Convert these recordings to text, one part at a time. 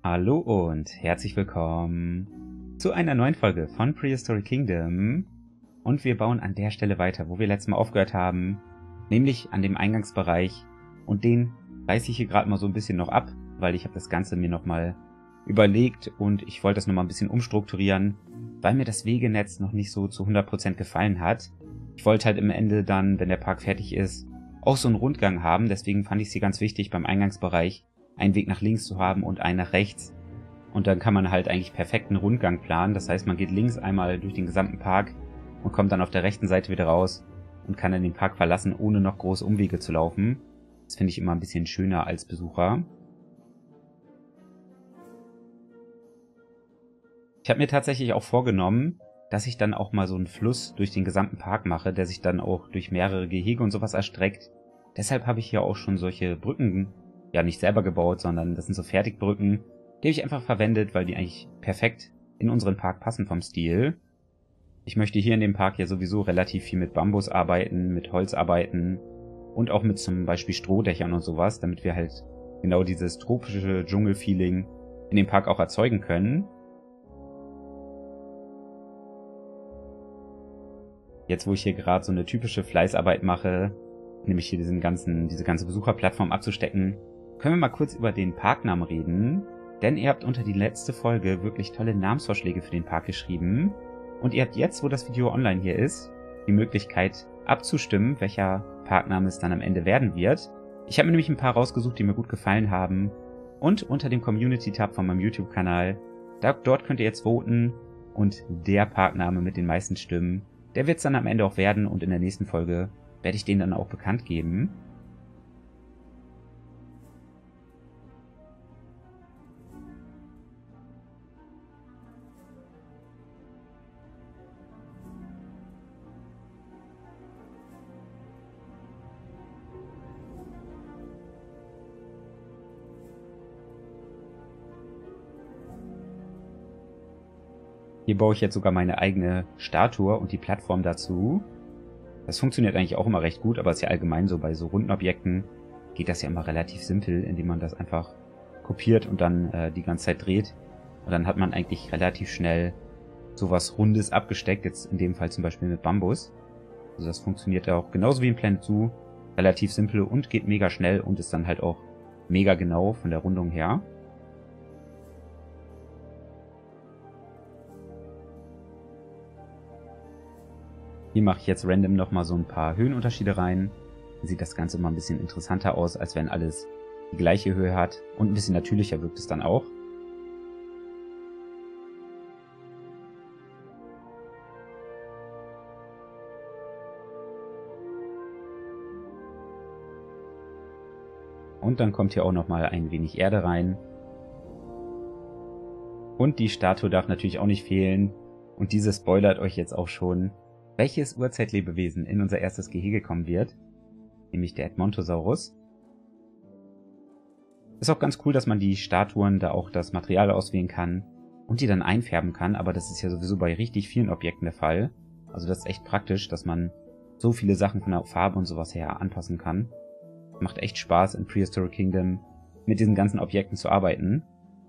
Hallo und herzlich willkommen zu einer neuen Folge von Prehistoric Kingdom. Und wir bauen an der Stelle weiter, wo wir letztes Mal aufgehört haben, nämlich an dem Eingangsbereich. Und den reiße ich hier gerade mal so ein bisschen noch ab, weil ich habe das Ganze mir nochmal überlegt und ich wollte das nochmal ein bisschen umstrukturieren, weil mir das Wegenetz noch nicht so zu 100% gefallen hat. Ich wollte halt im Ende dann, wenn der Park fertig ist, auch so einen Rundgang haben. Deswegen fand ich es hier ganz wichtig, beim Eingangsbereich einen Weg nach links zu haben und einen nach rechts. Und dann kann man halt eigentlich perfekt einen Rundgang planen. Das heißt, man geht links einmal durch den gesamten Park und kommt dann auf der rechten Seite wieder raus und kann dann den Park verlassen, ohne noch große Umwege zu laufen. Das finde ich immer ein bisschen schöner als Besucher. Ich habe mir tatsächlich auch vorgenommen, dass ich dann auch mal so einen Fluss durch den gesamten Park mache, der sich dann auch durch mehrere Gehege und sowas erstreckt. Deshalb habe ich hier auch schon solche Brücken, ja nicht selber gebaut, sondern das sind so Fertigbrücken, die habe ich einfach verwendet, weil die eigentlich perfekt in unseren Park passen vom Stil. Ich möchte hier in dem Park ja sowieso relativ viel mit Bambus arbeiten, mit Holz arbeiten und auch mit zum Beispiel Strohdächern und sowas, damit wir halt genau dieses tropische Dschungelfeeling in dem Park auch erzeugen können. Jetzt, wo ich hier gerade so eine typische Fleißarbeit mache, nämlich hier diese ganze Besucherplattform abzustecken, können wir mal kurz über den Parknamen reden, denn ihr habt unter die letzte Folge wirklich tolle Namensvorschläge für den Park geschrieben und ihr habt jetzt, wo das Video online hier ist, die Möglichkeit abzustimmen, welcher Parkname es dann am Ende werden wird. Ich habe mir nämlich ein paar rausgesucht, die mir gut gefallen haben und unter dem Community-Tab von meinem YouTube-Kanal, dort könnt ihr jetzt voten und der Parkname mit den meisten Stimmen, der wird es dann am Ende auch werden und in der nächsten Folge werde ich den dann auch bekannt geben. Hier baue ich jetzt sogar meine eigene Statue und die Plattform dazu. Das funktioniert eigentlich auch immer recht gut, aber es ist ja allgemein so, bei so runden Objekten geht das ja immer relativ simpel, indem man das einfach kopiert und dann die ganze Zeit dreht. Und dann hat man eigentlich relativ schnell sowas Rundes abgesteckt, jetzt in dem Fall zum Beispiel mit Bambus. Also das funktioniert auch genauso wie in Planet Zoo, relativ simpel und geht mega schnell und ist dann halt auch mega genau von der Rundung her. Hier mache ich jetzt random nochmal so ein paar Höhenunterschiede rein. Dann sieht das Ganze mal ein bisschen interessanter aus, als wenn alles die gleiche Höhe hat. Und ein bisschen natürlicher wirkt es dann auch. Und dann kommt hier auch nochmal ein wenig Erde rein. Und die Statue darf natürlich auch nicht fehlen. Und diese spoilert euch jetzt auch schon, welches Urzeitlebewesen in unser erstes Gehege kommen wird, nämlich der Edmontosaurus. Ist auch ganz cool, dass man die Statuen da auch das Material auswählen kann und die dann einfärben kann, aber das ist ja sowieso bei richtig vielen Objekten der Fall. Also das ist echt praktisch, dass man so viele Sachen von der Farbe und sowas her anpassen kann. Macht echt Spaß in Prehistoric Kingdom mit diesen ganzen Objekten zu arbeiten.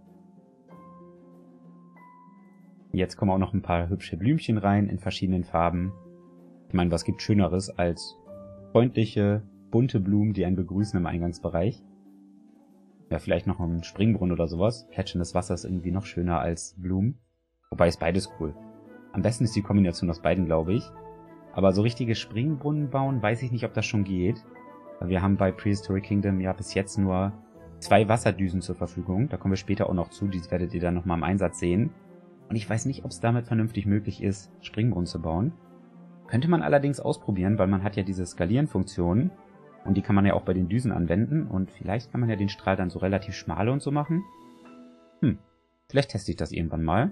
Jetzt kommen auch noch ein paar hübsche Blümchen rein in verschiedenen Farben. Ich meine, was gibt Schöneres als freundliche, bunte Blumen, die einen begrüßen im Eingangsbereich? Ja, vielleicht noch ein Springbrunnen oder sowas. Plätscherndes Wasser ist irgendwie noch schöner als Blumen. Wobei ist beides cool. Am besten ist die Kombination aus beiden, glaube ich. Aber so richtige Springbrunnen bauen, weiß ich nicht, ob das schon geht. Weil wir haben bei Prehistoric Kingdom ja bis jetzt nur 2 Wasserdüsen zur Verfügung. Da kommen wir später auch noch zu. Die werdet ihr dann nochmal im Einsatz sehen. Und ich weiß nicht, ob es damit vernünftig möglich ist, Springbrunnen zu bauen. Könnte man allerdings ausprobieren, weil man hat ja diese Skalieren-Funktion und die kann man ja auch bei den Düsen anwenden und vielleicht kann man ja den Strahl dann so relativ schmal und so machen. Vielleicht teste ich das irgendwann mal.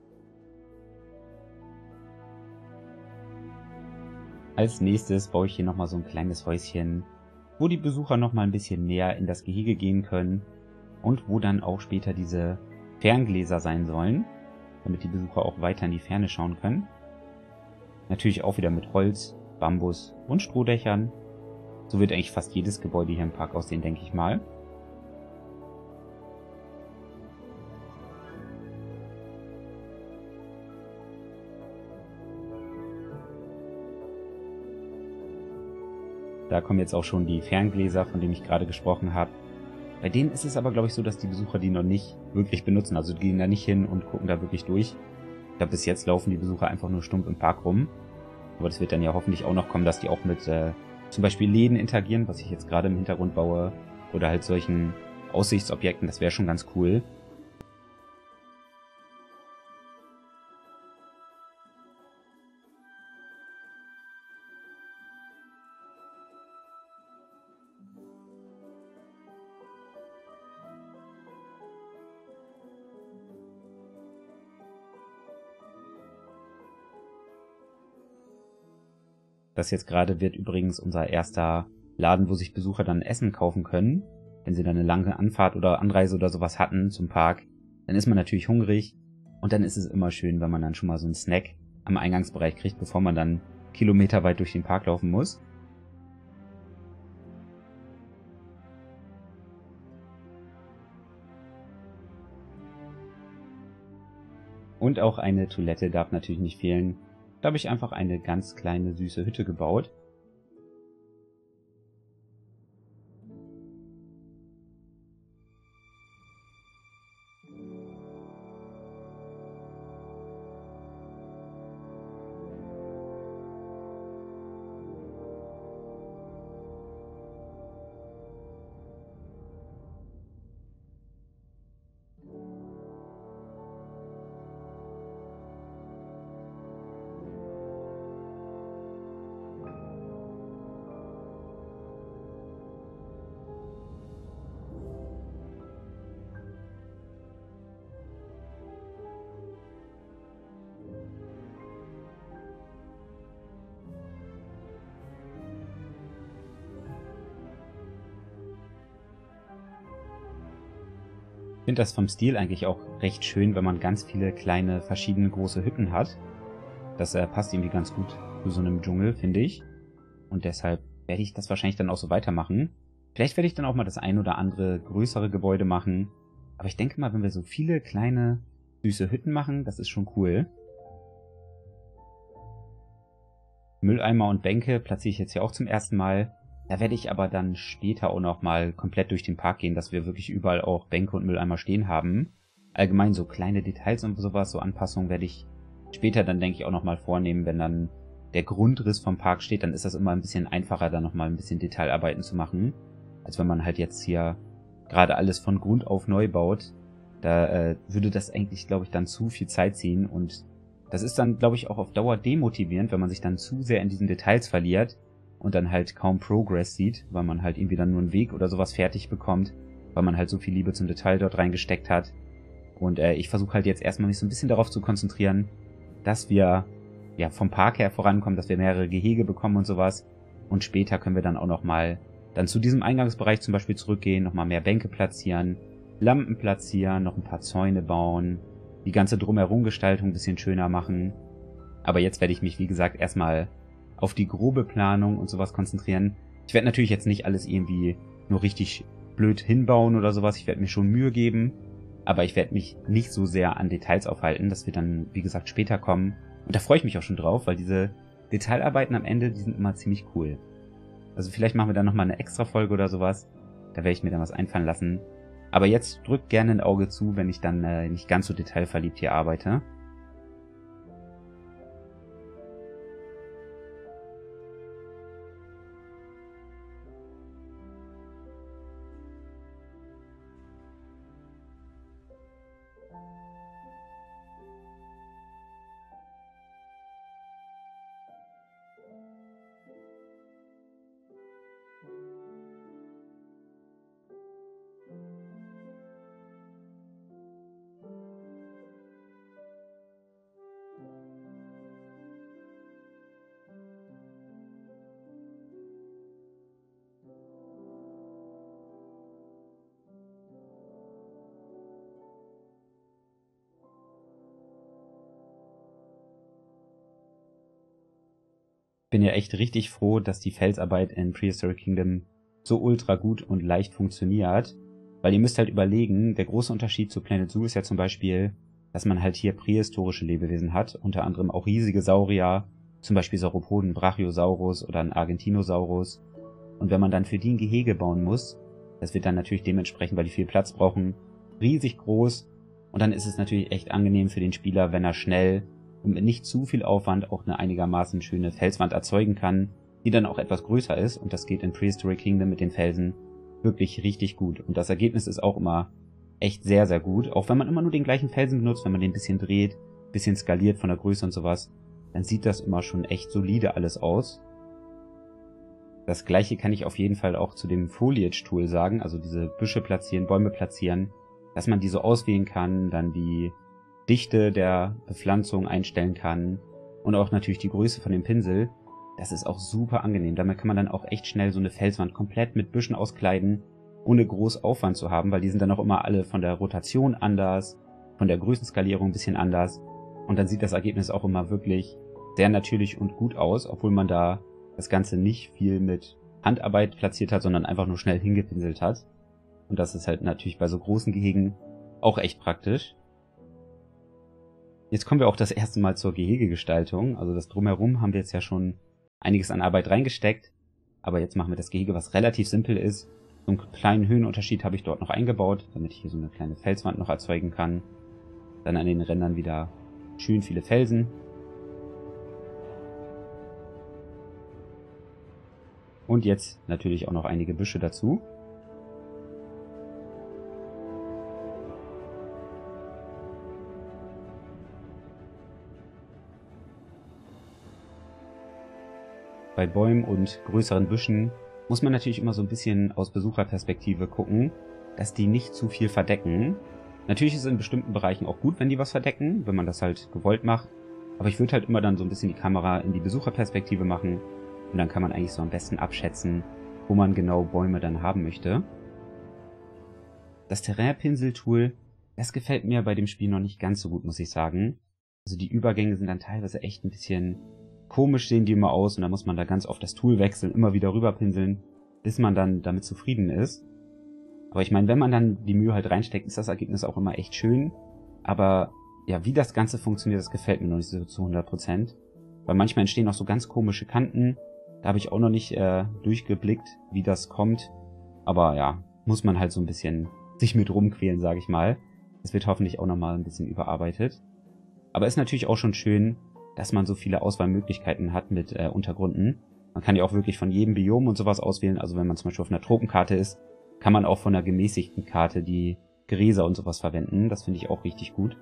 Als nächstes baue ich hier nochmal so ein kleines Häuschen, wo die Besucher nochmal ein bisschen näher in das Gehege gehen können und wo dann auch später diese Ferngläser sein sollen, damit die Besucher auch weiter in die Ferne schauen können. Natürlich auch wieder mit Holz, Bambus und Strohdächern. So wird eigentlich fast jedes Gebäude hier im Park aussehen, denke ich mal. Da kommen jetzt auch schon die Ferngläser, von denen ich gerade gesprochen habe. Bei denen ist es aber, glaube ich, so, dass die Besucher die noch nicht wirklich benutzen. Also die gehen da nicht hin und gucken da wirklich durch. Ich glaube, bis jetzt laufen die Besucher einfach nur stumpf im Park rum. Aber das wird dann ja hoffentlich auch noch kommen, dass die auch mit zum Beispiel Läden interagieren, was ich jetzt gerade im Hintergrund baue. Oder halt solchen Aussichtsobjekten. Das wäre schon ganz cool. Das jetzt gerade wird übrigens unser erster Laden, wo sich Besucher dann Essen kaufen können. Wenn sie dann eine lange Anfahrt oder Anreise oder sowas hatten zum Park, dann ist man natürlich hungrig. Und dann ist es immer schön, wenn man dann schon mal so einen Snack am Eingangsbereich kriegt, bevor man dann kilometerweit durch den Park laufen muss. Und auch eine Toilette darf natürlich nicht fehlen. Da habe ich einfach eine ganz kleine, süße Hütte gebaut. Ich finde das vom Stil eigentlich auch recht schön, wenn man ganz viele kleine, verschiedene große Hütten hat. Das passt irgendwie ganz gut zu so einem Dschungel, finde ich. Und deshalb werde ich das wahrscheinlich dann auch so weitermachen. Vielleicht werde ich dann auch mal das ein oder andere größere Gebäude machen. Aber ich denke mal, wenn wir so viele kleine, süße Hütten machen, das ist schon cool. Mülleimer und Bänke platziere ich jetzt hier auch zum ersten Mal. Da werde ich aber dann später auch noch mal komplett durch den Park gehen, dass wir wirklich überall auch Bänke und Mülleimer stehen haben. Allgemein so kleine Details und sowas, so Anpassungen werde ich später dann, denke ich, auch noch mal vornehmen. Wenn dann der Grundriss vom Park steht, dann ist das immer ein bisschen einfacher, da noch mal ein bisschen Detailarbeiten zu machen. Als wenn man halt jetzt hier gerade alles von Grund auf neu baut. Da würde das eigentlich, glaube ich, dann zu viel Zeit ziehen. Und das ist dann, glaube ich, auch auf Dauer demotivierend, wenn man sich dann zu sehr in diesen Details verliert und dann halt kaum Progress sieht, weil man halt irgendwie dann nur einen Weg oder sowas fertig bekommt, weil man halt so viel Liebe zum Detail dort reingesteckt hat. Und ich versuche halt jetzt erstmal mich so ein bisschen darauf zu konzentrieren, dass wir ja vom Park her vorankommen, dass wir mehrere Gehege bekommen und sowas. Und später können wir dann auch nochmal dann zu diesem Eingangsbereich zum Beispiel zurückgehen, nochmal mehr Bänke platzieren, Lampen platzieren, noch ein paar Zäune bauen, die ganze Drumherum-Gestaltung ein bisschen schöner machen. Aber jetzt werde ich mich, wie gesagt, erstmal auf die grobe Planung und sowas konzentrieren. Ich werde natürlich jetzt nicht alles irgendwie nur richtig blöd hinbauen oder sowas. Ich werde mir schon Mühe geben, aber ich werde mich nicht so sehr an Details aufhalten. Das wird dann, wie gesagt, später kommen. Und da freue ich mich auch schon drauf, weil diese Detailarbeiten am Ende, die sind immer ziemlich cool. Also vielleicht machen wir dann nochmal eine extra Folge oder sowas. Da werde ich mir dann was einfallen lassen. Aber jetzt drückt gerne ein Auge zu, wenn ich dann nicht ganz so detailverliebt hier arbeite. Bin ja echt richtig froh, dass die Felsarbeit in Prehistoric Kingdom so ultra gut und leicht funktioniert. Weil ihr müsst halt überlegen, der große Unterschied zu Planet Zoo ist ja zum Beispiel, dass man halt hier prähistorische Lebewesen hat, unter anderem auch riesige Saurier, zum Beispiel Sauropoden, Brachiosaurus oder ein Argentinosaurus. Und wenn man dann für die ein Gehege bauen muss, das wird dann natürlich dementsprechend, weil die viel Platz brauchen, riesig groß. Und dann ist es natürlich echt angenehm für den Spieler, wenn er schnell und mit nicht zu viel Aufwand auch eine einigermaßen schöne Felswand erzeugen kann, die dann auch etwas größer ist. Und das geht in Prehistoric Kingdom mit den Felsen wirklich richtig gut. Und das Ergebnis ist auch immer echt sehr, sehr gut. Auch wenn man immer nur den gleichen Felsen benutzt, wenn man den ein bisschen dreht, ein bisschen skaliert von der Größe und sowas, dann sieht das immer schon echt solide alles aus. Das gleiche kann ich auf jeden Fall auch zu dem Foliage-Tool sagen, also diese Büsche platzieren, Bäume platzieren, dass man die so auswählen kann, dann die Dichte der Bepflanzung einstellen kann und auch natürlich die Größe von dem Pinsel. Das ist auch super angenehm. Damit kann man dann auch echt schnell so eine Felswand komplett mit Büschen auskleiden, ohne groß Aufwand zu haben, weil die sind dann auch immer alle von der Rotation anders, von der Größenskalierung ein bisschen anders. Und dann sieht das Ergebnis auch immer wirklich sehr natürlich und gut aus, obwohl man da das Ganze nicht viel mit Handarbeit platziert hat, sondern einfach nur schnell hingepinselt hat. Und das ist halt natürlich bei so großen Gehegen auch echt praktisch. Jetzt kommen wir auch das erste Mal zur Gehegegestaltung. Also das Drumherum haben wir jetzt ja schon einiges an Arbeit reingesteckt. Aber jetzt machen wir das Gehege, was relativ simpel ist. So einen kleinen Höhenunterschied habe ich dort noch eingebaut, damit ich hier so eine kleine Felswand noch erzeugen kann. Dann an den Rändern wieder schön viele Felsen. Und jetzt natürlich auch noch einige Büsche dazu. Bei Bäumen und größeren Büschen muss man natürlich immer so ein bisschen aus Besucherperspektive gucken, dass die nicht zu viel verdecken. Natürlich ist es in bestimmten Bereichen auch gut, wenn die was verdecken, wenn man das halt gewollt macht. Aber ich würde halt immer dann so ein bisschen die Kamera in die Besucherperspektive machen. Und dann kann man eigentlich so am besten abschätzen, wo man genau Bäume dann haben möchte. Das Terrainpinsel-Tool, das gefällt mir bei dem Spiel noch nicht ganz so gut, muss ich sagen. Also die Übergänge sind dann teilweise echt ein bisschen komisch, sehen die immer aus. Und da muss man da ganz oft das Tool wechseln, immer wieder rüberpinseln, bis man dann damit zufrieden ist. Aber ich meine, wenn man dann die Mühe halt reinsteckt, ist das Ergebnis auch immer echt schön. Aber ja, wie das Ganze funktioniert, das gefällt mir noch nicht so zu 100%. Weil manchmal entstehen auch so ganz komische Kanten. Da habe ich auch noch nicht durchgeblickt, wie das kommt. Aber ja, muss man halt so ein bisschen sich mit rumquälen, sage ich mal. Das wird hoffentlich auch nochmal ein bisschen überarbeitet. Aber ist natürlich auch schon schön, dass man so viele Auswahlmöglichkeiten hat mit Untergründen. Man kann ja auch wirklich von jedem Biom und sowas auswählen. Also wenn man zum Beispiel auf einer Tropenkarte ist, kann man auch von einer gemäßigten Karte die Gräser und sowas verwenden. Das finde ich auch richtig gut.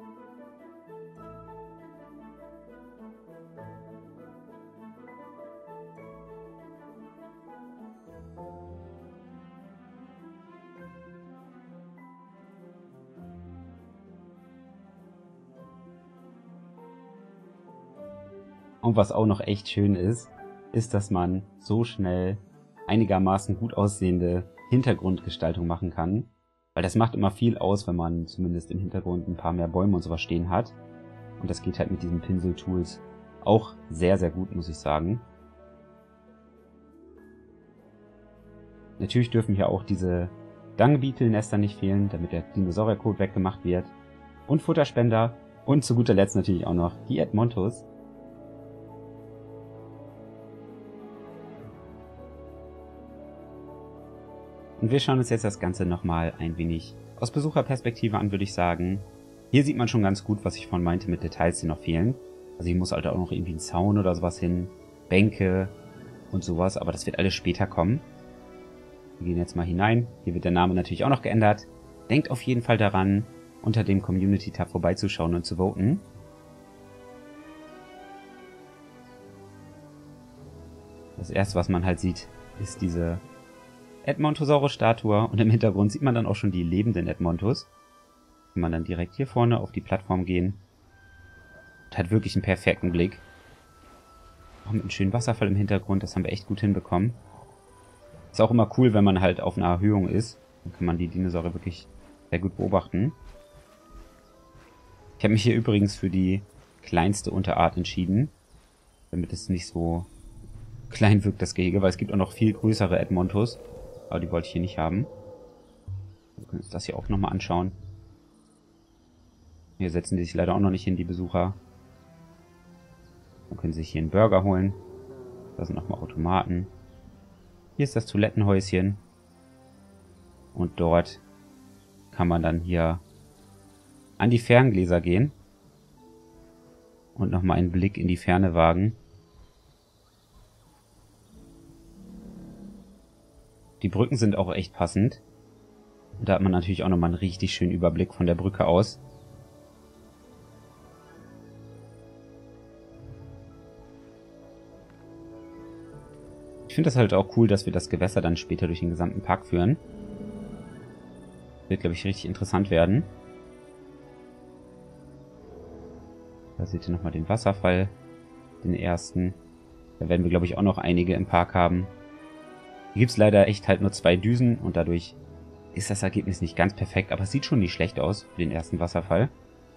Und was auch noch echt schön ist, dass man so schnell einigermaßen gut aussehende Hintergrundgestaltung machen kann. Weil das macht immer viel aus, wenn man zumindest im Hintergrund ein paar mehr Bäume und sowas stehen hat. Und das geht halt mit diesen Pinsel-Tools auch sehr, sehr gut, muss ich sagen. Natürlich dürfen hier auch diese Dung-Beetle-Nester nicht fehlen, damit der Dinosaurierkot weggemacht wird. Und Futterspender. Und zu guter Letzt natürlich auch noch die Edmontos. Und wir schauen uns jetzt das Ganze nochmal ein wenig aus Besucherperspektive an, würde ich sagen. Hier sieht man schon ganz gut, was ich vorhin meinte mit Details, die noch fehlen. Also hier muss halt auch noch irgendwie ein Zaun oder sowas hin, Bänke und sowas, aber das wird alles später kommen. Wir gehen jetzt mal hinein. Hier wird der Name natürlich auch noch geändert. Denkt auf jeden Fall daran, unter dem Community-Tab vorbeizuschauen und zu voten. Das erste, was man halt sieht, ist diese Edmontosaurus-Statue und im Hintergrund sieht man dann auch schon die lebenden Edmontos. Kann man dann direkt hier vorne auf die Plattform gehen. Und hat wirklich einen perfekten Blick. Auch mit einem schönen Wasserfall im Hintergrund, das haben wir echt gut hinbekommen. Ist auch immer cool, wenn man halt auf einer Erhöhung ist. Dann kann man die Dinosaurier wirklich sehr gut beobachten. Ich habe mich hier übrigens für die kleinste Unterart entschieden, damit es nicht so klein wirkt, das Gehege, weil es gibt auch noch viel größere Edmontos. Aber die wollte ich hier nicht haben. Wir können uns das hier auch nochmal anschauen. Hier setzen die sich leider auch noch nicht hin, die Besucher. Dann können sie sich hier einen Burger holen. Da sind nochmal Automaten. Hier ist das Toilettenhäuschen. Und dort kann man dann hier an die Ferngläser gehen und nochmal einen Blick in die Ferne wagen. Die Brücken sind auch echt passend. Und da hat man natürlich auch nochmal einen richtig schönen Überblick von der Brücke aus. Ich finde das halt auch cool, dass wir das Gewässer dann später durch den gesamten Park führen. Wird, glaube ich, richtig interessant werden. Da seht ihr nochmal den Wasserfall, den ersten. Da werden wir, glaube ich, auch noch einige im Park haben. Hier gibt es leider echt halt nur 2 Düsen und dadurch ist das Ergebnis nicht ganz perfekt, aber es sieht schon nicht schlecht aus für den ersten Wasserfall.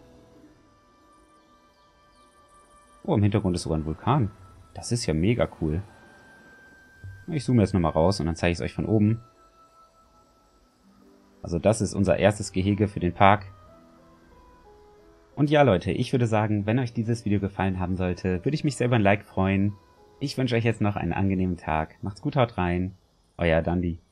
Oh, im Hintergrund ist sogar ein Vulkan. Das ist ja mega cool. Ich zoome jetzt nochmal raus und dann zeige ich es euch von oben. Also das ist unser erstes Gehege für den Park. Und ja, Leute, ich würde sagen, wenn euch dieses Video gefallen haben sollte, würde ich mich sehr über ein Like freuen. Ich wünsche euch jetzt noch einen angenehmen Tag. Macht's gut, haut rein. Euer Dandi.